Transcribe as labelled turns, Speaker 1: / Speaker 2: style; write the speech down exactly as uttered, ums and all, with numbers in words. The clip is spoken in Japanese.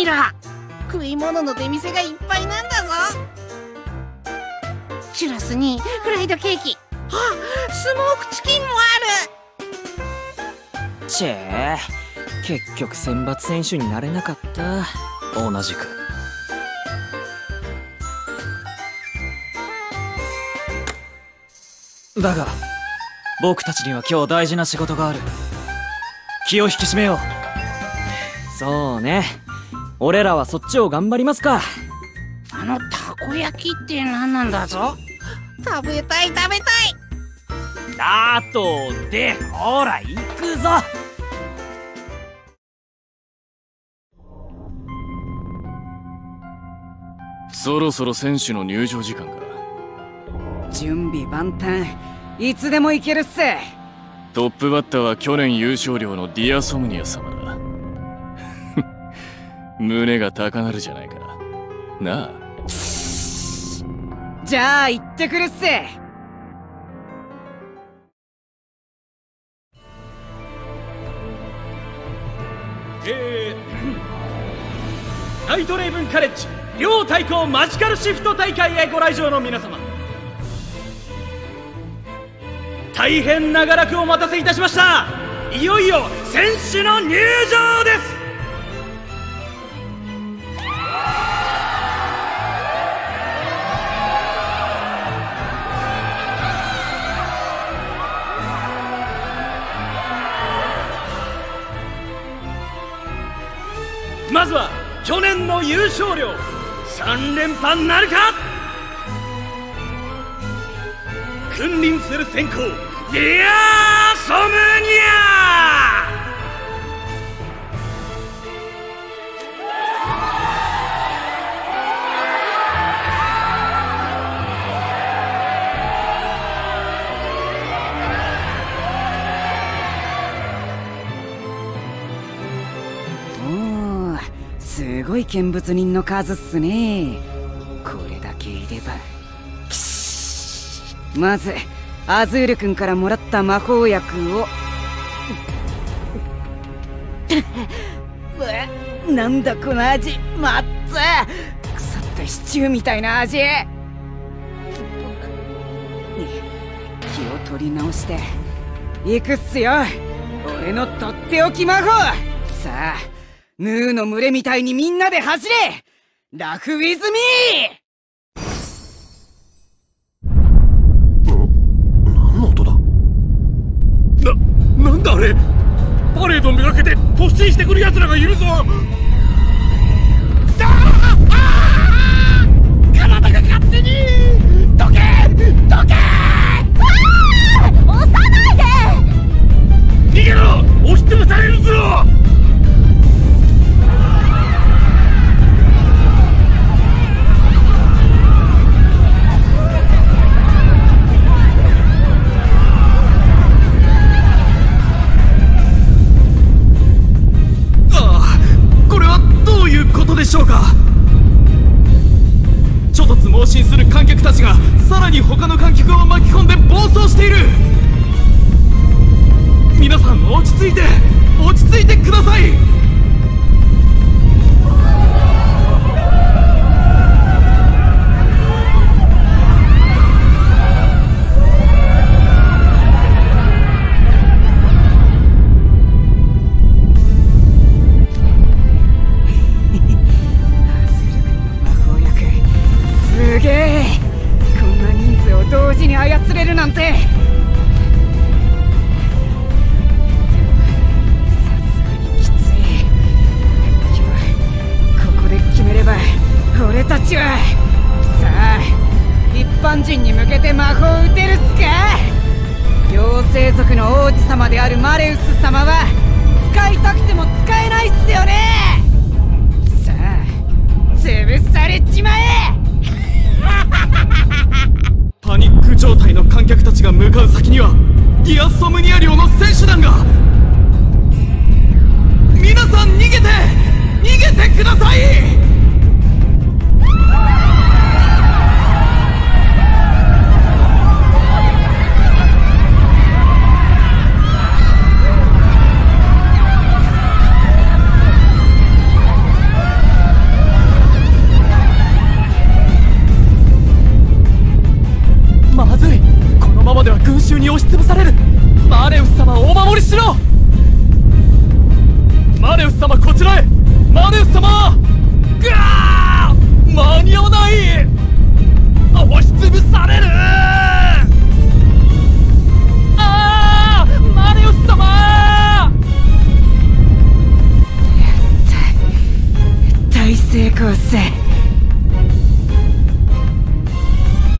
Speaker 1: みろ。食い物の出店がいっぱいなんだぞ。チュロスにフライドケーキ、あ、スモークチキンもある。
Speaker 2: チェー、結局選抜選手になれなかった。同じく。だが僕たちには今日大事な仕事がある。気を引き締めよう。そうね、俺らはそっちを頑張りますか。
Speaker 1: あのたこ焼きって何なんだぞ。食べたい食べたい。
Speaker 2: あとで、ほら行くぞ。
Speaker 3: そろそろ選手の入場時間か。
Speaker 4: 準備万端、いつでも行けるっす。
Speaker 3: トップバッターは去年優勝寮のディアソムニア様だ。胸が高鳴るじゃないかなあ。
Speaker 4: じゃあ行ってくるっす。
Speaker 5: えー、ナイトレイブンカレッジ両対抗マジカルシフト大会へご来場の皆様、大変長らくお待たせいたしました。いよいよ選手の入場です。まずは去年の優勝寮さん連覇なるか。君臨する先行ディアソムニア。
Speaker 4: おお、すごい見物人の数っすね。これだけいれば。まずアズール君からもらった魔法薬をなんだこの味、まっつ、腐ったシチューみたいな味。気を取り直して行くっすよ、俺のとっておき魔法。さあヌーの群れみたいにみんなで走れ、ラフウィズミー。
Speaker 5: なんだあれ。パレードめがけて突進してくる奴らがいるぞ。ああ、体が勝手にどけどけ。
Speaker 6: 押さないで。
Speaker 5: 逃げろ、押しつぶされるぞ。でしょうか。諸突猛進する観客たちがさらに他の観客を巻き込んで暴走している。皆さん落ち着いて落ち着いてください。
Speaker 4: すげえ、こんな人数を同時に操れるなんて。さすがにきつい。今日ここで決めれば俺たちはさあ一般人に向けて魔法を打てるっすか。妖精族の王子様であるマレウス様は使いたくても使えないっすよね。さあ潰されちまえ。
Speaker 5: パニック状態の観客たちが向かう先にはディアソムニア寮の選手団が。皆さん逃げて逃げてください。
Speaker 3: マネウス様こちらへ。マネウス様。